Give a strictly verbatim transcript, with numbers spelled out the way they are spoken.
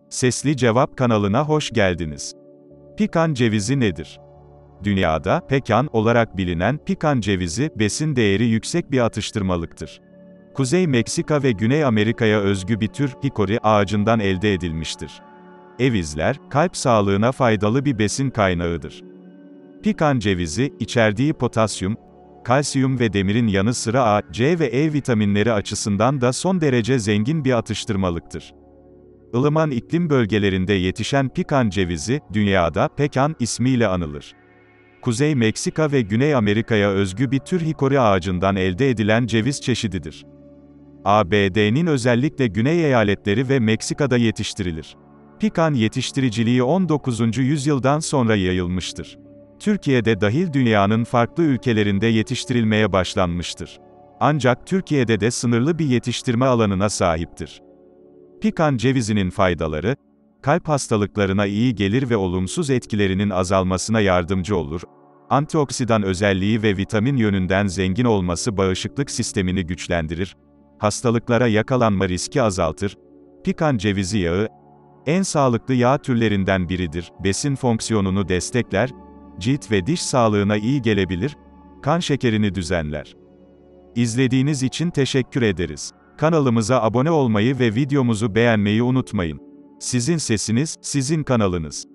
Sesli Cevap kanalına hoş geldiniz. Pikan cevizi nedir? Dünyada, pekan olarak bilinen pikan cevizi, besin değeri yüksek bir atıştırmalıktır. Kuzey Meksika ve Güney Amerika'ya özgü bir tür, hikori ağacından elde edilmiştir. Evizler, kalp sağlığına faydalı bir besin kaynağıdır. Pikan cevizi, içerdiği potasyum, kalsiyum ve demirin yanı sıra A, C ve E vitaminleri açısından da son derece zengin bir atıştırmalıktır. Ilıman iklim bölgelerinde yetişen pikan cevizi, dünyada pekan ismiyle anılır. Kuzey Meksika ve Güney Amerika'ya özgü bir tür hikori ağacından elde edilen ceviz çeşididir. A B D'nin özellikle güney eyaletleri ve Meksika'da yetiştirilir. Pikan yetiştiriciliği on dokuzuncu yüzyıldan sonra yayılmıştır. Türkiye'de dahil dünyanın farklı ülkelerinde yetiştirilmeye başlanmıştır. Ancak Türkiye'de de sınırlı bir yetiştirme alanına sahiptir. Pikan cevizinin faydaları, kalp hastalıklarına iyi gelir ve olumsuz etkilerinin azalmasına yardımcı olur. Antioksidan özelliği ve vitamin yönünden zengin olması bağışıklık sistemini güçlendirir. Hastalıklara yakalanma riski azaltır. Pikan cevizi yağı, en sağlıklı yağ türlerinden biridir. Besin fonksiyonunu destekler, cilt ve diş sağlığına iyi gelebilir, kan şekerini düzenler. İzlediğiniz için teşekkür ederiz. Kanalımıza abone olmayı ve videomuzu beğenmeyi unutmayın. Sizin sesiniz, sizin kanalınız.